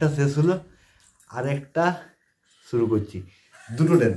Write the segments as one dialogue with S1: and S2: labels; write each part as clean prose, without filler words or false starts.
S1: একটা শেষ হলো, আর একটা শুরু করছি, দুটো ড্যান্স।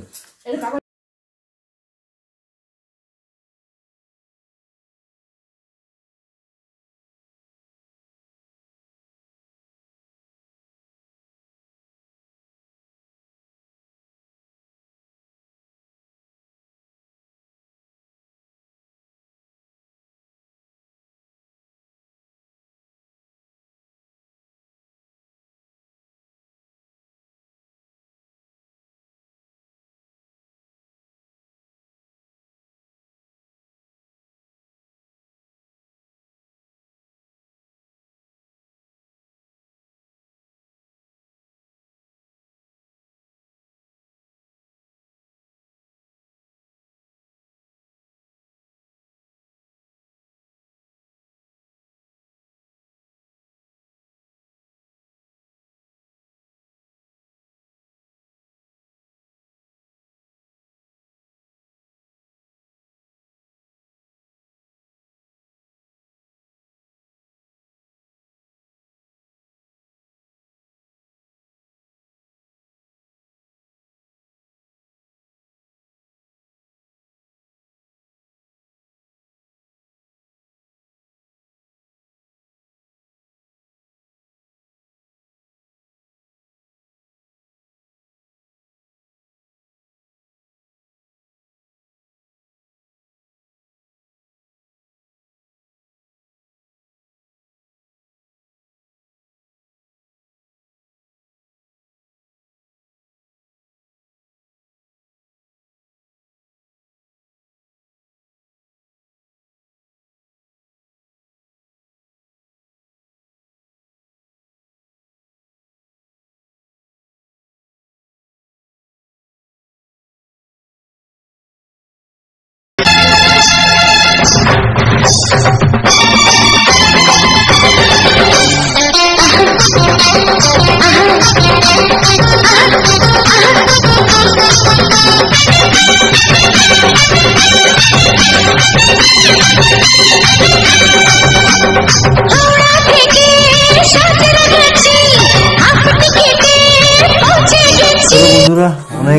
S1: বন্ধুরা অনেক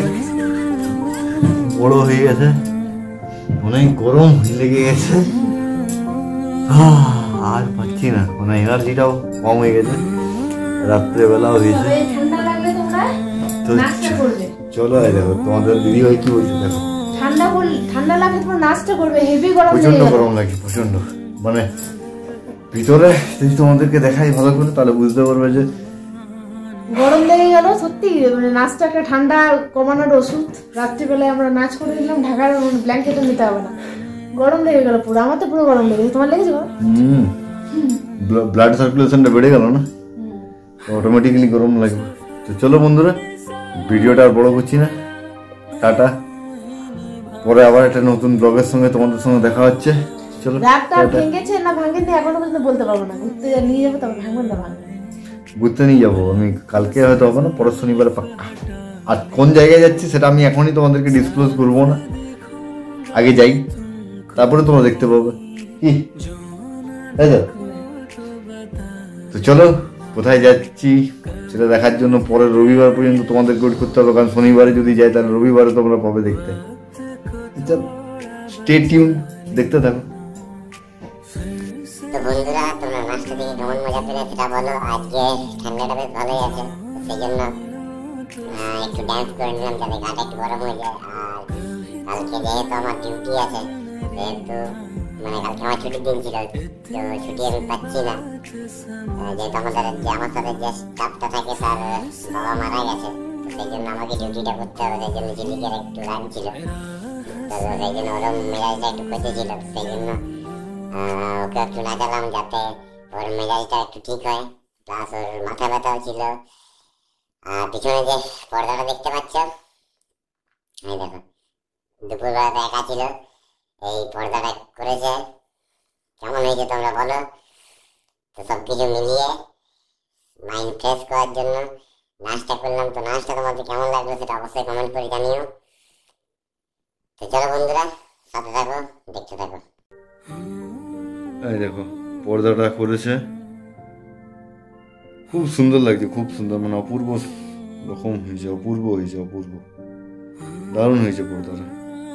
S1: বড় হয়ে গেছে, অনেক গরম লেগে গেছে, আর পাচ্ছি না, মানে এনার্জিটাও কম হয়ে গেছে, রাত্রেবেলাও হয়েছে। তো চলো দেখো তোমাদের দিদি ভাই কি বলছে, দেখো
S2: ঠান্ডা লাগলে তোমার নাচটা করবে, হেভি গরম,
S1: প্রচন্ড গরম লাগে, প্রচন্ড, মানে ভিতরে যদি তোমাদেরকে দেখাই ভালো করে তাহলে বুঝতে পারবে যে
S2: গরম লেগে গেল। সত্যি মানে নাচটা একটা ঠান্ডা কমানোর ওষুধ। রাত্রিবেলায় আমরা নাচ করে দিলাম, ঢাকার ব্ল্যাঙ্কেটও নিতে হবে না, গরম লেগে গেল পুরো। আমার তো পুরো গরম লেগেছে, তোমার লেগেছে?
S1: ব্লাড সার্কুলেশনটা বেড়ে গেল না, অটোমেটিক্যালি গরম লাগবে। তো চলো বন্ধুরা, ভিডিওটা আর বড় করছি না, টাটা, পরে আবার একটা নতুন ব্লগের সঙ্গে তোমাদের সঙ্গে দেখা হচ্ছে। চলো,
S2: রাতটা ভেঙেছে না ভাঙেনি এখনো পর্যন্ত বলতে পারবো না, ঘুরতে নিয়ে যাবো তবে ভাঙবেন না, ভাঙবেন
S1: ঘুরতে নিয়ে যাবো আমি, কালকে হয়তো হবে না, পরের শনিবারে পাক্কা। আর কোন জায়গায় যাচ্ছি সেটা আমি এখনই তোমাদেরকে ডিসক্লোজ করবো না, আগে যাই তারপরে তোমরা দেখতে পাবে, কি তাই তো? তো চলো, কোথায় যাচ্ছি সেটা দেখার জন্য পরের রবিবার পর্যন্ত তোমাদের ওয়েট করতে হবে, কারণ শনিবারে যদি যাই তাহলে রবিবারে তোমরা পাবে দেখতে। স্টে টিউন, দেখতে থাকো।
S3: তো বন্ধুরা, তোমরা নাচটা দেখে কেমন মজা পেলে সেটা বলো। আজকে ঠান্ডাটা বেশ ভালোই আছে, সেই জন্য একটু ড্যান্স করে নিলাম যাতে গাটা একটু গরম হয়ে যায়। আর কালকে যেহেতু আমার ডিউটি আছে, যেহেতু মানে কালকে আমার ছুটির দিন ছিল, তো ছুটি আমি পাচ্ছি না, যেহেতু আমার সাথে যে স্টাফটা থাকে তার বাবা মারা গেছে, তো সেই জন্য আমাকে ডিউটিটা করতে হবে, সেই জন্য ঝিলিকের একটু রাগ ছিল, তো সেই জন্য ওরম মেজাজটা একটু পেতেছিল, সেই জন্য ওকে একটু নাচালাম যাতে ওর মেজাজটা একটু ঠিক হয়, প্লাস ওর মাথা ব্যথাও ছিল। আর পিছনে যে পর্দাটা দেখতে পাচ্ছ, এই দেখো, দুপুরবেলাতে একা ছিল, এই পর্দাটা করেছে, কেমন হয়েছে তোমরা বলো। তো সব কিছু মিলিয়ে মাইন্ড ফ্রেশ করার জন্য নাচটা করলাম। তো নাচটা তোমাদের কেমন লাগলো সেটা অবশ্যই কমেন্ট করে জানিও। তো চলো বন্ধুরা, সাথে থাকো, দেখতে থাকো।
S1: এই দেখো পর্দাটা করেছে, খুব সুন্দর লাগছে, খুব সুন্দর, মানে অপূর্ব রকম হয়েছে, অপূর্ব হয়েছে, অপূর্ব, দারুণ হয়েছে পর্দাটা।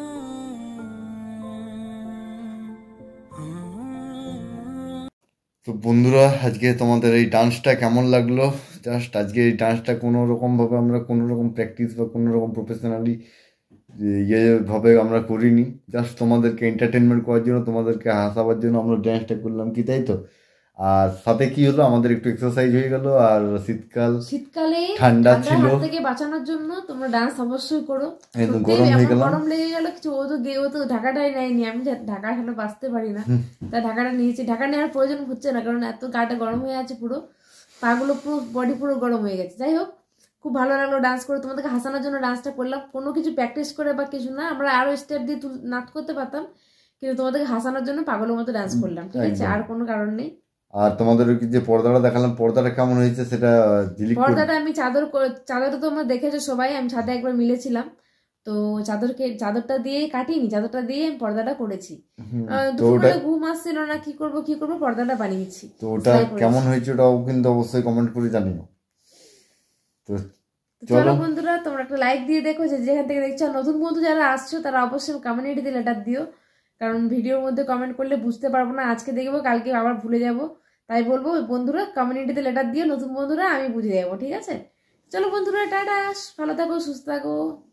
S1: তো বন্ধুরা, আজকে তোমাদের এই ডান্সটা কেমন লাগলো? জাস্ট আজকে এই ডান্সটা কোনো রকমভাবে আমরা কোনো রকম প্র্যাকটিস বা কোনো রকম প্রফেশনালি ভাবে আমরা করিনি, জাস্ট তোমাদেরকে এন্টারটেনমেন্ট করার জন্য, তোমাদেরকে হাসাবার জন্য আমরা ডান্সটা করলাম, কি তাই তো? আর সাথে কি হলো, আমাদের একটু এক্সারসাইজ হয়ে গেল। আর
S2: শীতকালে
S1: ঠান্ডা ছিল,
S2: হাত থেকে বাঁচানোর জন্য তোমরা ডান্স অবশ্যই করো।
S1: একদম গরম হয়ে গেল,
S2: গরম লেগে গেল কিছু, ও তো ঢাকাটাই নেয়নি, আমি ঢাকা এখনো বাঁচতে পারি না, তাই ঢাকাটা নিয়েছি। ঢাকা নেওয়ার প্রয়োজন হচ্ছে না, কারণ এত গাটা গরম হয়ে আছে, পুরো পাগুলো পুরো বডি পুরো গরম হয়ে গেছে। যাই হোক, খুব ভালো লাগলো ডান্স করে, তোমাদেরকে হাসানোর জন্য ডান্সটা করলাম, কোনো কিছু প্র্যাকটিস করে বা কিছু না, আমরা আরো স্টেপ দিয়ে নাচ করতে পারতাম, কিন্তু তোমাদেরকে হাসানোর জন্য পাগলের মতো ডান্স করলাম, ঠিক আছে, আর কোনো কারণ নেই।
S1: আর তোমাদের যে পর্দাটা দেখালাম, পর্দাটা কেমন হয়েছে সেটা
S2: পর্দাটা আমি চাদরটা তো আমরা দেখেছো সবাই, আমি ছাদে একবার মিলেছিলাম, তো চাদরটা দিয়ে কাটিনি, চাদরটা দিয়ে আমি পর্দাটা করেছি। দুপুরবেলা ঘুম আসছিল না, কি করব পর্দাটা বানিয়েছি।
S1: তো ওটা কেমন হয়েছে ওটাও কিন্তু অবশ্যই কমেন্ট করে জানিও। তো
S2: চলো বন্ধুরা, তোমরা একটা লাইক দিয়ে দেখো, যেখান থেকে দেখছো। নতুন বন্ধু যারা আসছো তারা অবশ্যই কমিউনিটিতে লেটার দিও, কারণ ভিডিওর মধ্যে কমেন্ট করলে বুঝতে পারবো না, আজকে দেখবো কালকে আবার ভুলে যাবো, তাই বলবো বন্ধুরা কমিউনিটিতে লেটার দিও, নতুন বন্ধুরা আমি বুঝে যাবো, ঠিক আছে? চলো বন্ধুরা, টাটা, ভালো থাকো, সুস্থ থাকো।